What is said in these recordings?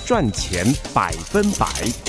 赚钱100%。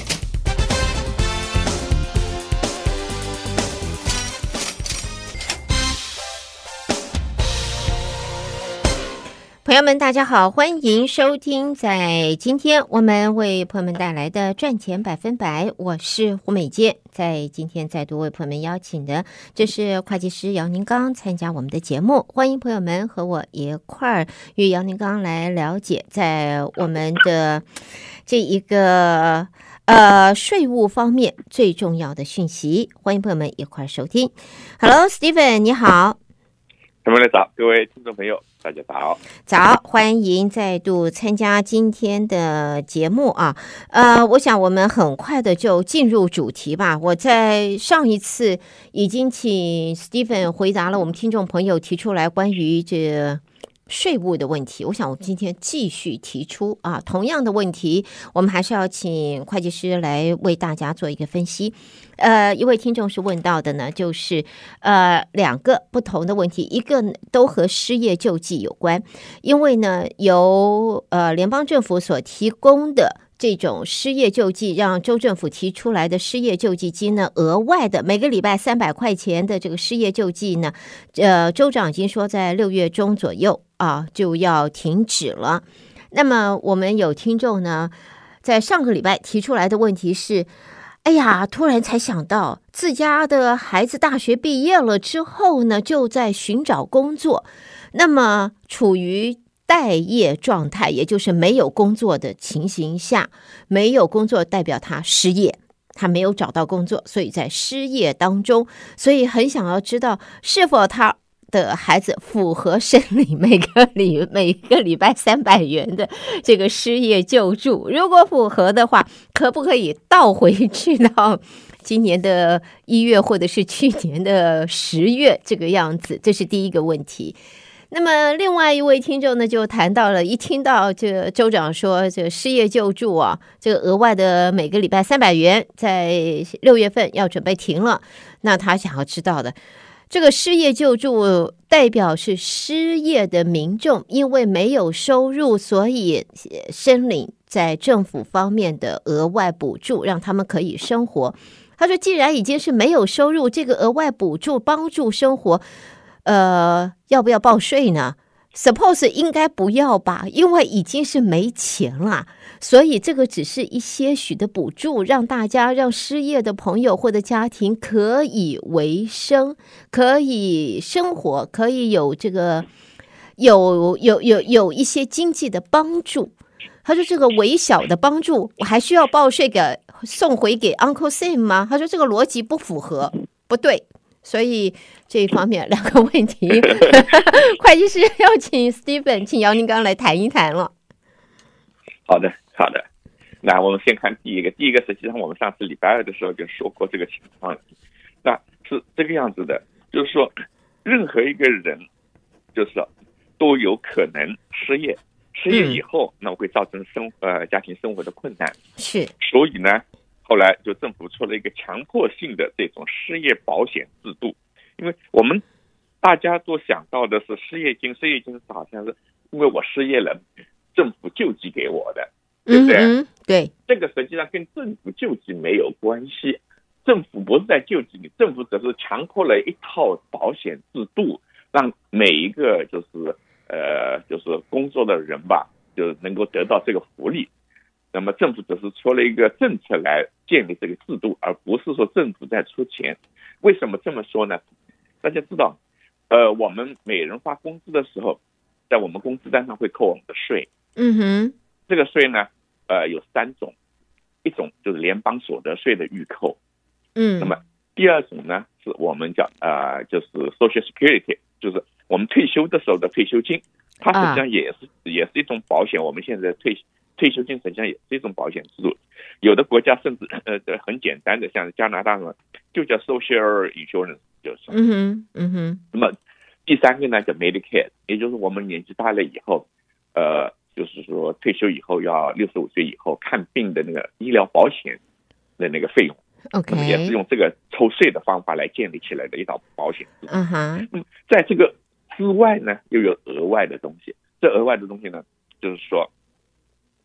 朋友们大家好，欢迎收听在今天我们为朋友们带来的赚钱100%，我是胡美杰。在今天再度为朋友们邀请的，这是会计师姚宁刚参加我们的节目，欢迎朋友们和我一块儿与姚宁刚来了解在我们的这一个税务方面最重要的讯息，欢迎朋友们一块儿收听。Hello Stephen 你好。 朋友们早，各位听众朋友大家早。 早，欢迎再度参加今天的节目啊。我想我们很快的就进入主题吧。我在上一次已经请 Stephen 回答了我们听众朋友提出来关于这税务的问题，我想我们今天继续提出啊，同样的问题，我们还是要请会计师来为大家做一个分析。一位听众是问到的呢，就是两个不同的问题，一个都和失业救济有关，因为呢由联邦政府所提供的这种失业救济，让州政府提出来的失业救济金呢，额外的每个礼拜300块钱的这个失业救济呢，州长已经说在6月中左右啊就要停止了。那么我们有听众呢，在上个礼拜提出来的问题是，哎呀，突然才想到自家的孩子大学毕业了之后呢，就在寻找工作，那么处于待业状态，也就是没有工作的情形下，没有工作代表他失业，他没有找到工作，所以在失业当中，所以很想要知道是否他的孩子符合申领每个礼拜300元的这个失业救助，如果符合的话，可不可以倒回去到今年的1月或者是去年的10月这个样子？这是第一个问题。那么另外一位听众呢，就谈到了，一听到这个州长说这个失业救助啊，这个额外的每个礼拜300元在6月份要准备停了，那他想要知道的，这个失业救助代表是失业的民众因为没有收入，所以申领在政府方面的额外补助，让他们可以生活。他说既然已经是没有收入，这个额外补助帮助生活，要不要报税呢？ Suppose 应该不要吧，因为已经是没钱了，所以这个只是一些许的补助，让大家让失业的朋友或者家庭可以维生，可以生活，可以有这个有一些经济的帮助。他说这个微小的帮助，我还需要报税给送回给 Uncle Sam 吗？他说这个逻辑不符合，不对。所以这一方面两个问题，会计师要请 Stephen 请姚宁刚来谈一谈了。 好的。那我们先看第一个实际上我们上次礼拜2的时候就说过这个情况，那是这个样子的，就是说任何一个人就是都有可能失业以后那会造成家庭生活的困难， 是， 所以呢后来就政府出了一个强迫性的这种失业保险制度。因为我们大家都想到的是失业金好像是因为我失业了政府救济给我的，对不对？ 对， 这个实际上跟政府救济没有关系，政府不是在救济你，政府只是强迫了一套保险制度，让每一个就是工作的人吧，就能够得到这个福利。那么政府只是出了一个政策来建立这个制度，而不是说政府在出钱。为什么这么说呢？大家知道我们每人发工资的时候，在我们工资单上会扣我们的税。这个税呢有3种，一种就是联邦所得税的预扣，那么第二种呢是我们叫就是 Social Security， 就是我们退休的时候的退休金，它实际上也是一种保险。我们现在退休金实际上也是一种保险制度，有的国家甚至很简单的，像加拿大呢就叫 Social Insurance， 就是那么第3个呢叫 Medicare， 也就是我们年纪大了以后就是说退休以后要65岁以后看病的那个医疗保险的那个费用，那么也是用这个抽税的方法来建立起来的一套保险制度。那么在这个之外呢又有额外的东西，这额外的东西呢就是说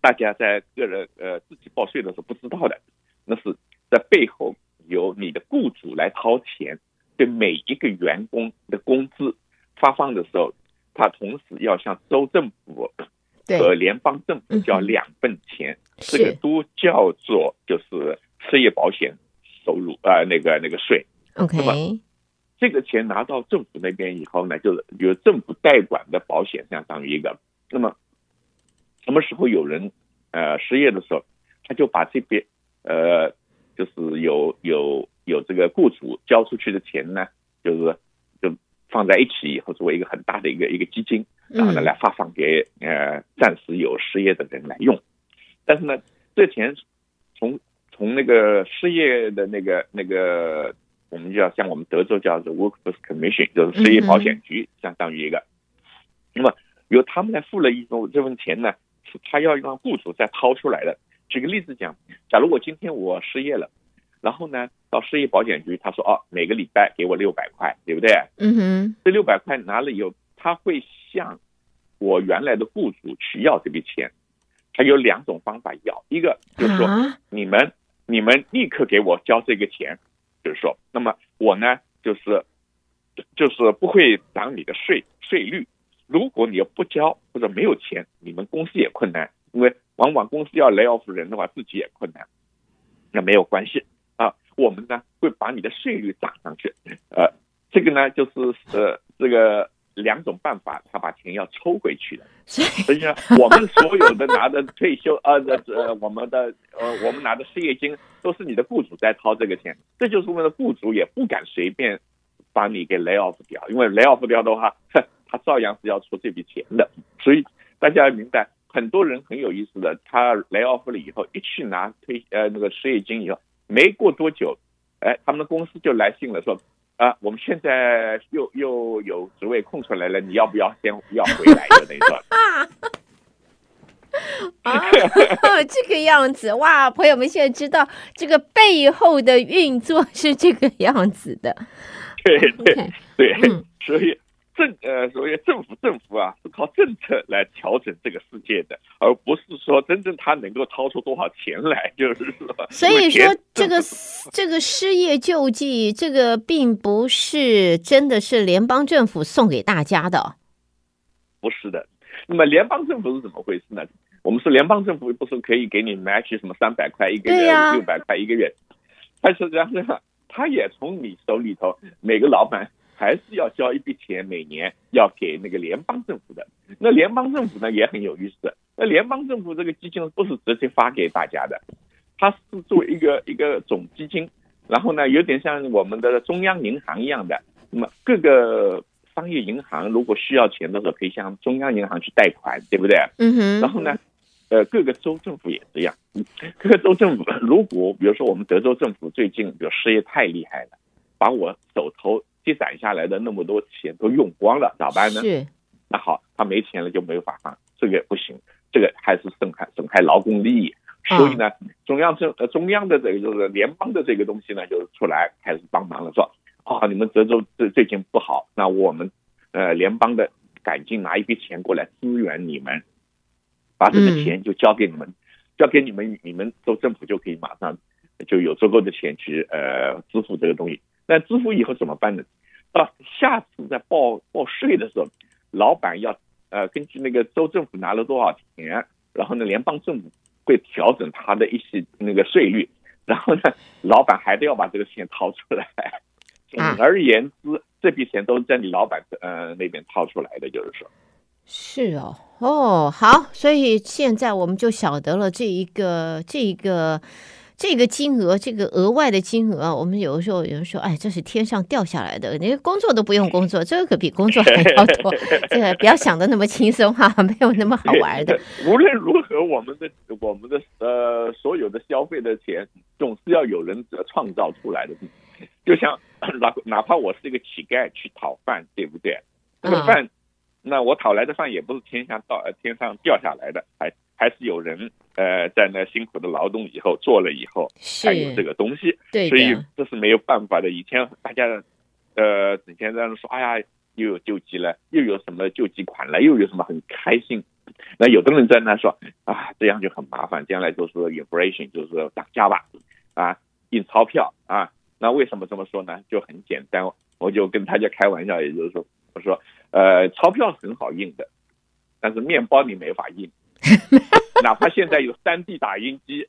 大家在个人自己报税的时候不知道的，那是在背后由你的雇主来掏钱，对每一个员工的工资发放的时候，他同时要向州政府和联邦政府交2份钱，这个都叫做就是失业保险收入那个税。 OK， 那么这个钱拿到政府那边以后呢，就是由政府代管的保险相当于一个。那么什么时候有人失业的时候，他就把这边就是有这个雇主交出去的钱呢，就放在一起以后作为一个很大的一个基金，然后呢来发放给暂时有失业的人来用。但是呢，这钱从那个失业的那个我们叫像我们德州叫做 Workforce Commission， 就是失业保险局，相当于一个。那么由他们来付了这份钱呢，是他要让雇主再掏出来的。举个例子讲，假如我今天我失业了，然后呢到失业保险局，他说每个礼拜给我600块，对不对？这600块拿了以后，他会向我原来的雇主去要这笔钱。他有2种方法要，一个就是说你们立刻给我交这个钱，就是说，那么我呢就是不会涨你的税率。如果你不交或者没有钱，你们公司也困难，因为往往公司要 lay off 人的话，自己也困难。那没有关系我们呢会把你的税率涨上去。这个呢就是这个2种办法，他把钱要抽回去的。所以呢，我们所有的拿的退休我们拿的失业金都是你的雇主在掏这个钱，这就是我们的雇主也不敢随便把你给 lay off 掉，因为 lay off 掉的话，他照样是要出这笔钱的。所以大家要明白，很多人很有意思的，他 lay off 了以后，一去拿那个失业金以后，没过多久，他们的公司就来信了说。我们现在又有职位空出来了，你要不要先要回来的那种这个样子哇！朋友们现在知道这个背后的运作是这个样子的。 对，所以政府是靠政策来调整这个世界的，而不是说真正他能够掏出多少钱来，就是说。 所以说这个失业救济，这个并不是真的是联邦政府送给大家的。 不是的。那么联邦政府是怎么回事呢？我们说联邦政府不是可以给你 match 什么300块一个月，600块一个月，但是这样他也从你手里头每个老板还是要交一笔钱，每年要给那个联邦政府的。那联邦政府呢也很有意思，那联邦政府这个基金不是直接发给大家的，它是作为一个总基金，然后呢有点像我们的中央银行一样的。那么各个商业银行如果需要钱的时候，可以向中央银行去贷款，对不对？然后呢各个州政府也这样。各个州政府如果比如说我们德州政府最近比如失业太厉害了，把我手头积攒下来的那么多钱都用光了，咋办呢？那好，他没钱了就没有法放，这个不行，这个还是损害劳工利益。所以呢，中央的这个就是联邦的这个东西呢，就是出来开始帮忙了，说你们德州最近不好，那我们联邦的赶紧拿一笔钱过来支援你们，把这个钱就交给你们，你们州政府就可以马上就有足够的钱去支付这个东西。那支付以后怎么办呢？到下次在报税的时候，老板要根据那个州政府拿了多少钱，然后呢联邦政府会调整他的一些那个税率，然后呢老板还得要把这个钱掏出来。总而言之，这笔钱都是在你老板那边掏出来的，就是说。 是好，所以现在我们就晓得了这个金额，这个额外的金额，我们有的时候有人说，这是天上掉下来的，你工作都不用工作，这个可比工作还要多。这个不要想的那么轻松没有那么好玩的。 无论如何，我们的所有的消费的钱，总是要有人创造出来的。就像哪怕我是一个乞丐去讨饭，对不对？这个饭，那我讨来的饭也不是天上掉下来的，还是有人在那辛苦的劳动以后做了以后才有这个东西。所以这是没有办法的。以前大家以前在说又有救济了，又有什么救济款了，又有什么很开心。 那有的人在那说啊，这样就很麻烦，将来就是 inflation 就是涨价吧，啊，印钞票啊。那为什么这么说呢？就很简单，我就跟大家开玩笑，也就是说，我说钞票是很好印的，但是面包你没法印，哪怕现在有3D 打印机。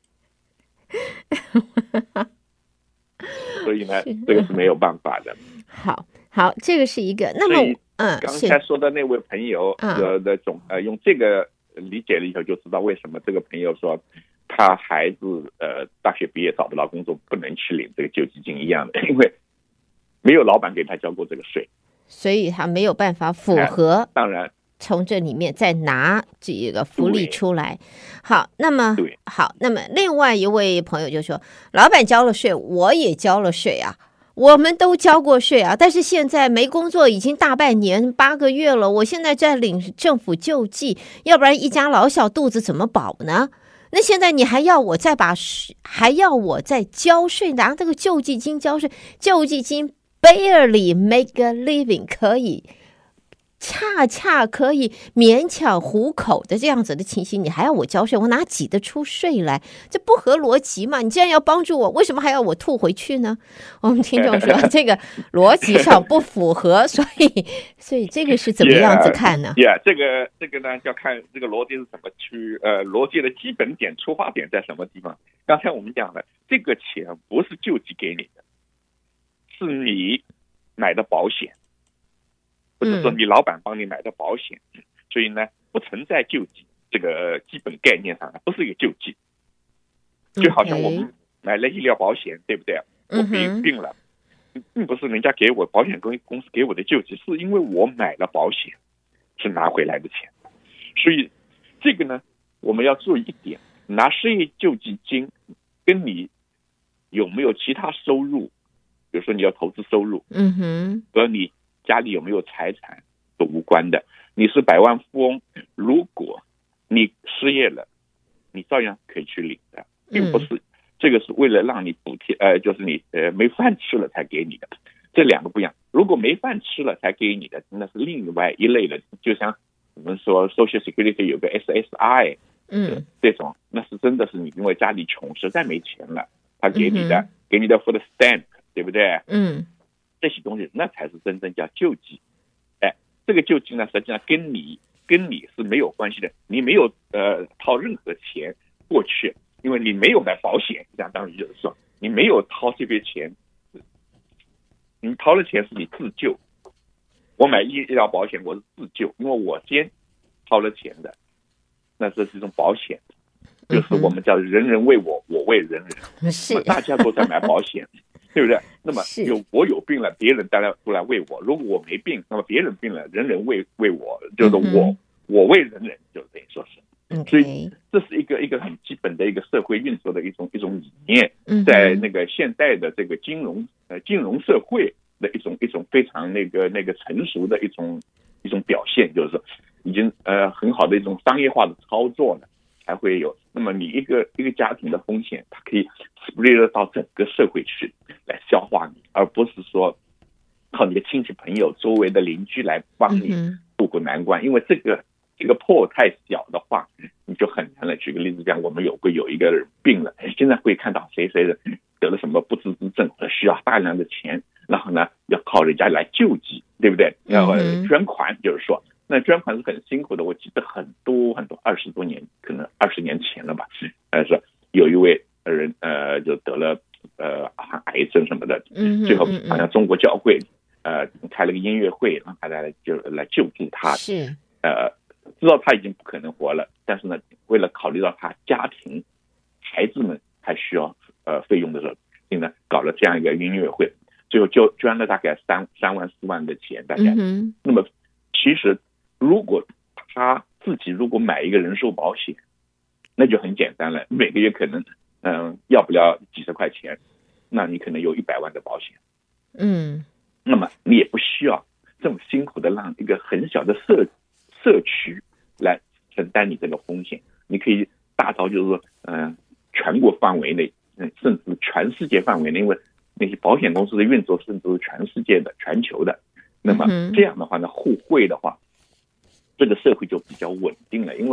所以呢，这个是没有办法的。 好，这个是一个。那么， 刚才说的那位朋友用这个理解了以后，就知道为什么这个朋友说他孩子大学毕业找不到工作，不能去领这个救济金一样的，因为没有老板给他交过这个税， 所以他没有办法符合。 当然。 从这里面再拿这个福利出来。好，那么另外一位朋友就说，老板交了税，我也交了税啊，我们都交过税啊，但是现在没工作已经大半年8个月了，我现在在领政府救济，要不然一家老小肚子怎么饱呢？那现在你还要我再交税，拿这个救济金交税，救济金 barely make a living 可以恰恰可以勉强糊口的这样子的情形，你还要我交税，我哪挤得出税来？这不合逻辑嘛！你既然要帮助我，为什么还要我吐回去呢？我们听众说这个逻辑上不符合，所以这个是怎么样子看呢？ 这个呢，要看这个逻辑是怎么去逻辑的基本点、出发点在什么地方。刚才我们讲了，这个钱不是救济给你的，是你买的保险。或者说你老板帮你买的保险，所以呢不存在救济这个基本概念上，不是一个救济。就好像我们买了医疗保险，对不对？我病了，并不是人家给我保险公司给我的救济，是因为我买了保险，是拿回来的钱。所以这个呢，我们要注意一点，拿失业救济金跟你有没有其他收入，比如说你要投资收入，和你家里有没有财产都无关的。你是百万富翁，如果你失业了，你照样可以去领的，并不是这个是为了让你补贴，就是你没饭吃了才给你的，这两个不一样。如果没饭吃了才给你的，那是另外一类的，就像我们说 Social Security 有个 SSI，这种那是真的是你因为家里穷，实在没钱了，他给你的food stamp， 对不对？这些东西那才是真正叫救济。这个救济呢，实际上跟你是没有关系的，你没有掏任何钱过去，因为你没有买保险，相当于就是说你没有掏这笔钱，你掏了钱是你自救。我买医疗保险我是自救，因为我先掏了钱的，那这是一种保险，就是我们叫人人为我，我为人人，是大家都在买保险。对不对？那么我有病了，别人当然都来为我；如果我没病，那么别人病了，人人为我，就是我为人人，就等于说是。所以这是一个很基本的一个社会运作的一种理念，在那个现代的这个金融社会的一种非常那个成熟的一种表现，就是说已经很好的一种商业化的操作了，才会有。那么你一个家庭的风险，它可以 spread 到整个社会去来消化你，而不是说靠你的亲戚朋友、周围的邻居来帮你渡过难关。因为这个破太小的话，你就很难了。举个例子讲，我们有一个人病了，现在会看到谁得了什么不治之症，需要大量的钱，然后呢要靠人家来救济，对不对？要捐款，就是说。那捐款是很辛苦的，我记得很多20多年，可能20年前了吧，是有一位人就得了癌症什么的，最后好像中国教会开了个音乐会，让他来救助他，是知道他已经不可能活了，但是呢，为了考虑到他家庭孩子们还需要费用的时候，所以呢搞了这样一个音乐会，最后就捐了大概3万4万的钱，大概。那么其实如果他自己买一个人寿保险，那就很简单了，每个月可能要不了几十块钱，那你可能有100万的保险。那么你也不需要这么辛苦的让一个很小的社区来承担你这个风险，你可以大到就是说全国范围内，甚至全世界范围内，因为那些保险公司的运作甚至是全世界的、全球的。那么这样的话呢，互惠的话，这个社会就比较稳定了。因为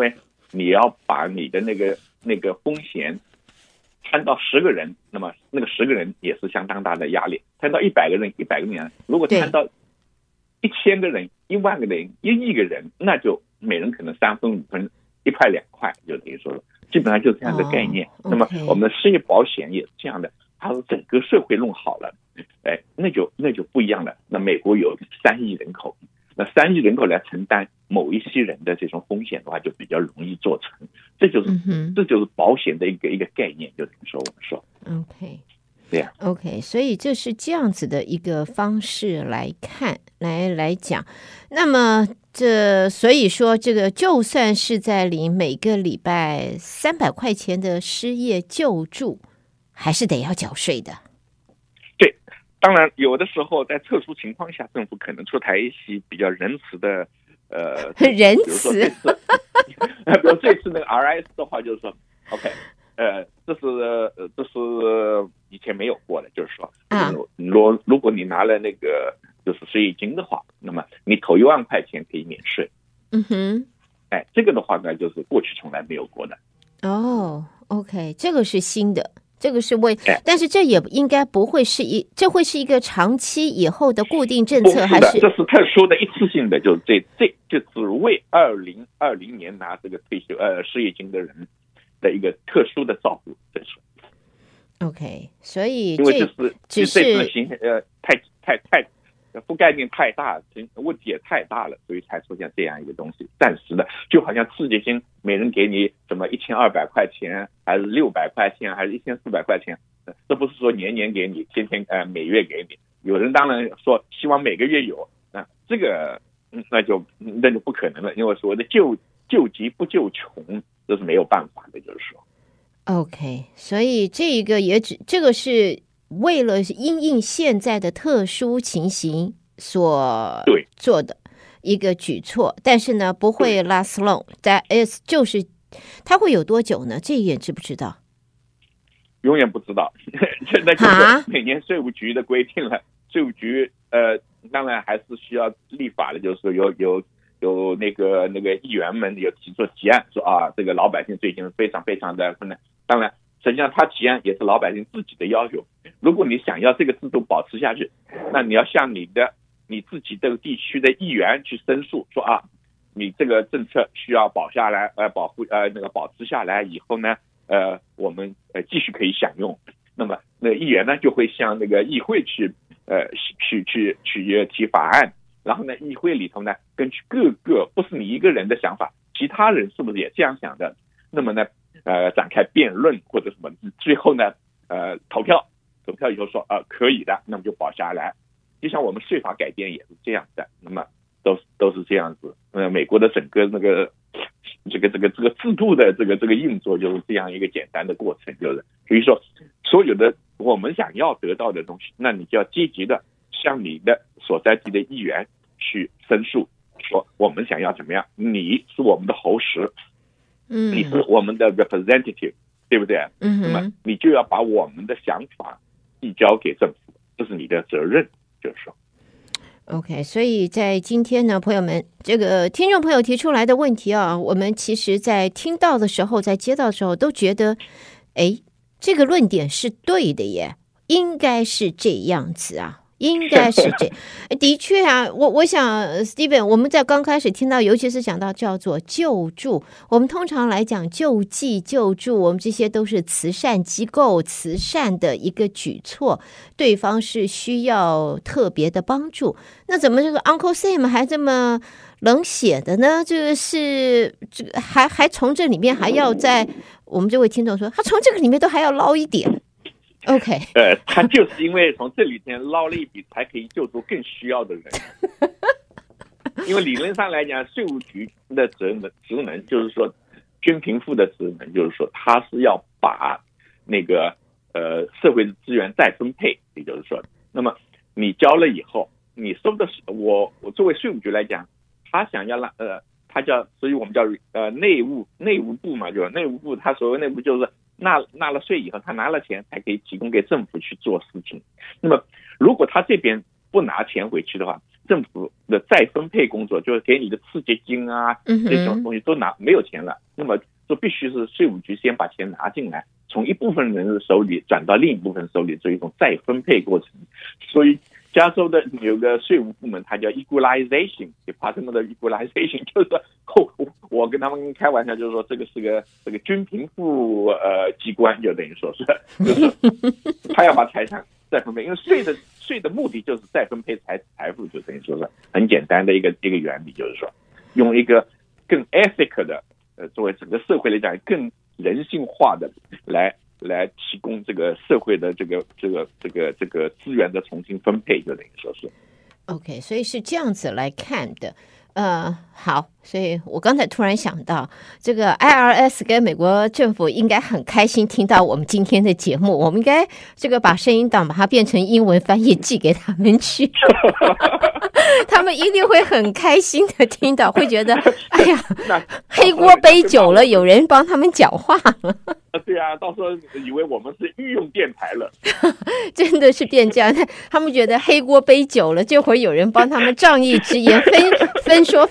你要把你的那个风险摊到10个人，那么那个10个人也是相当大的压力。摊到100个人，100个人，如果摊到1000个人、1万个人、1亿个人，那就每人可能3分5分，1块2块，就等于说基本上就是这样的概念。那么我们的失业保险也是这样的，它是整个社会弄好了，那就不一样了。那美国有3亿人口，那3亿人口来承担某一些人的这种风险的话，就比较容易做成。这就是保险的一个概念，就等于说我们说 OK。 对呀 OK， 所以这是这样子的一个方式来看来讲。那么所以说这个就算是在领每个礼拜300块钱的失业救助，还是得要缴税的。 对，当然有的时候在特殊情况下，政府可能出台一些比较仁慈的仁慈， 比如这次那个 RS 的话，就是说 OK。这是以前没有过的，就是说，如果你拿了那个就是失业金的话，那么你头1万块钱可以免税。这个的话呢，就是过去从来没有过的。 OK， 这个是新的，这个是但是这也应该不会这会是一个长期以后的固定政策，还是？ 这是特殊的一次性的，就是这就只为2020年拿这个失业金的人的一个特殊的照顾，这是 OK， 所以因为这次太覆盖面太大，问题也太大了，所以才出现这样一个东西。暂时的，就好像刺激金，每人给你什么1200块钱，还是600块钱，还是1400块钱，这不是说年年给你，天每月给你。有人当然说希望每个月有，这个那就不可能了，因为所谓的救急不救穷。这是没有办法的，就是说 OK， 所以这个是为了因应现在的特殊情形所做的一个举措，但是呢不会 last long， 就是它会有多久呢？这一点知不知道？ 永远不知道。现在就是每年税务局的规定了，税务局当然还是需要立法的，就是有那个议员们有提出提案，说这个老百姓最近非常非常的困难。当然，实际上他提案也是老百姓自己的要求。如果你想要这个制度保持下去，那你要向你自己这个地区的议员去申诉，说你这个政策需要保下来，保持下来以后呢，我们继续可以享用。那么那议员呢就会向那个议会去提法案。然后呢，议会里头呢，根据各个不是你一个人的想法，其他人是不是也这样想的？那么呢，展开辩论或者什么，最后呢，投票以后说可以的，那么就保下来。就像我们税法改变也是这样的，那么都是这样子。美国的整个这个制度的这个运作就是这样一个简单的过程，就是所以说所有的我们想要得到的东西，那你就要积极的向你的所在地的议员去申诉，说我们想要怎么样，你是我们的喉舌，你是我们的 representative， 对不对？那么你就要把我们的想法递交给政府，这是你的责任，就是说。 OK， 所以在今天呢，朋友们，这个听众朋友提出来的问题我们其实在听到的时候，在接到的时候都觉得，这个论点是对的耶，应该是这样子啊。应该是的确我想 Steven， 我们在刚开始听到，尤其是讲到叫做救助，我们通常来讲救济救助，我们这些都是慈善机构慈善的一个举措，对方是需要特别的帮助。那怎么这个 Uncle Sam 还这么冷血的呢？这个还从这里面还要我们这位听众说，他从这个里面都还要捞一点。OK， 他就是因为从这里边捞了一笔，才可以救助更需要的人。因为理论上来讲，税务局的职能就是说，均贫富的职能就是说，他是要把那个社会的资源再分配，也就是说，那么你交了以后，你收的是我作为税务局来讲，他想要让他叫，所以我们叫内务部嘛，就是内务部，他所谓内部就是纳了税以后，他拿了钱才可以提供给政府去做事情。那么如果他这边不拿钱回去的话， 政府的再分配工作，就是给你的刺激金啊这种东西都没有钱了，那么就必须是税务局先把钱拿进来，从一部分人的手里转到另一部分手里，做一种再分配过程。所以加州的有个税务部门，它叫 Equalization Department of Equalization， 就是说我跟他们开玩笑，就是说这个是个均贫富机关，就等于说是就是他要把财产再分配，因为税的目的就是再分配财富，就等于说是很简单的一个原理，就是说用一个更 ethic 的作为整个社会来讲更人性化的来提供这个社会的这个资源的重新分配，就等于说是 OK， 所以是这样子来看的。好，所以我刚才突然想到，这个 IRS 跟美国政府应该很开心听到我们今天的节目，我们应该这个把声音档把它变成英文翻译寄给他们去，他们一定会很开心的听到，会觉得哎呀，黑锅背久了，有人帮他们讲话了。 对啊，到时候以为我们是御用电台了， 真的是变这样。他们觉得黑锅背久了，这会儿有人帮他们仗义直言，分说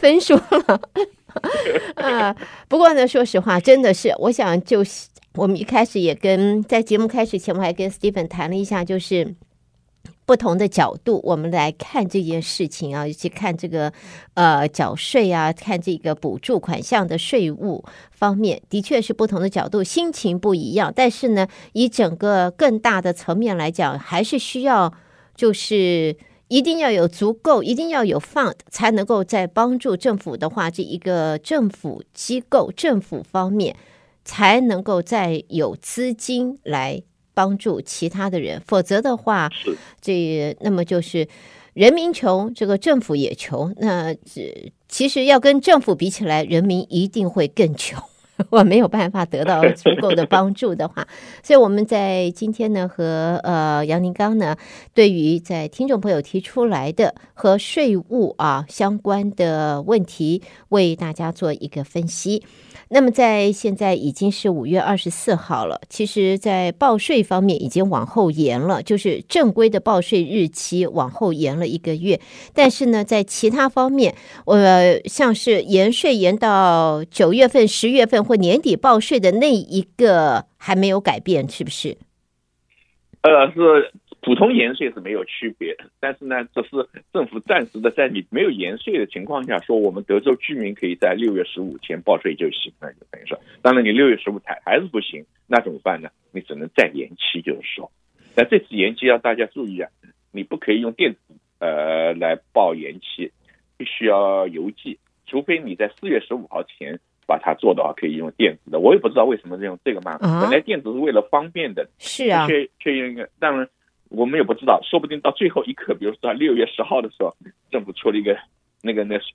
了。不过呢，说实话，真的是，我想就是我们一开始也在节目开始前，我还跟 Stephen 谈了一下，就是不同的角度，我们来看这件事情啊，尤其看这个缴税啊，看这个补助款项的税务方面，的确是不同的角度，心情不一样。但是呢，以整个更大的层面来讲，还是需要就是一定要有足够，一定要有 fund 才能够在帮助政府的话，这一个政府机构、政府方面才能够再有资金来帮助其他的人，否则的话，那么就是人民穷，这个政府也穷。那其实要跟政府比起来，人民一定会更穷。我没有办法得到足够的帮助的话，所以我们在今天呢和杨宁刚呢，对于在听众朋友提出来的和税务相关的问题，为大家做一个分析。那么在现在已经是5月24号了，其实在报税方面已经往后延了，就是正规的报税日期往后延了1个月，但是呢在其他方面像是延税延到9月份10月份或年底报税的那一个还没有改变，是不是？ 是普通延税是没有区别，但是呢，这是政府暂时的在你没有延税的情况下，说我们德州居民可以在6月15前报税就行了，就等于说，当然你6月15还是不行，那怎么办呢？你只能再延期，就是说，但这次延期要大家注意啊，你不可以用电子来报延期，必须要邮寄，除非你在4月15号前把它做的话，可以用电子的。我也不知道为什么用这个嘛，本来电子是为了方便的， 是啊， 却用一个，当然我们也不知道，说不定到最后一刻，比如说6月10号的时候，政府出了一个那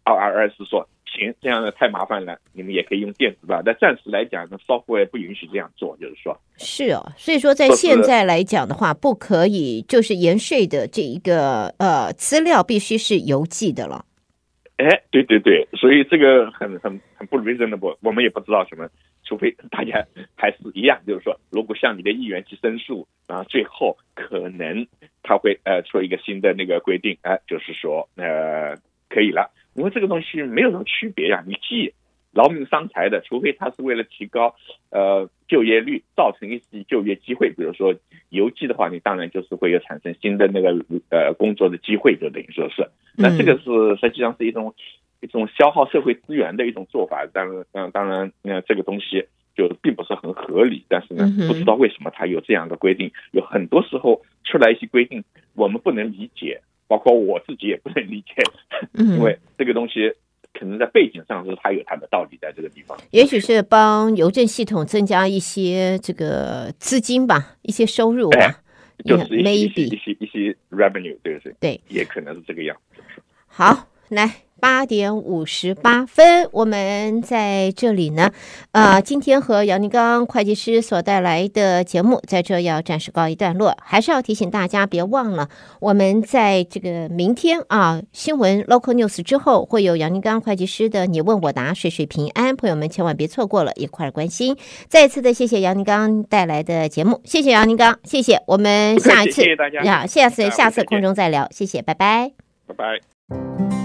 IRS 说行，这样的太麻烦了，你们也可以用电子吧。但暂时来讲呢，software不允许这样做，就是说是哦，所以说在现在来讲的话，不可以就是延税的这一个资料必须是邮寄的了。 对对对，所以这个很不 reasonable， 我们也不知道什么，除非大家还是一样，就是说，如果向你的议员去申诉，然后最后可能他会出一个新的那个规定，就是说可以了，因为这个东西没有什么区别呀，你既劳民伤财的，除非他是为了提高就业率，造成一些就业机会，比如说邮寄的话，你当然就是会有产生新的那个工作的机会，就等于说是，那这个是实际上是一种消耗社会资源的一种做法，当然这个东西就并不是很合理，但是呢，不知道为什么它有这样的规定，有很多时候出来一些规定我们不能理解，包括我自己也不能理解，因为这个东西可能在背景上是它有它的道理在这个地方， 也许是帮邮政系统增加一些这个资金吧，一些收入吧， 就是一些 revenue， 对不对？ 对， 也可能是这个样子。 好，来8点58分，我们在这里呢，今天和杨宁刚会计师所带来的节目，在这要暂时告一段落。还是要提醒大家，别忘了，我们在这个明天新闻 Local News 之后，会有杨宁刚会计师的你问我答，岁岁平安，朋友们千万别错过了，一块关心。再一次的谢谢杨宁刚带来的节目，谢谢杨宁刚，谢谢，我们下一次， 谢谢大家， 下次空中再聊，谢谢，拜拜， 拜拜。 拜。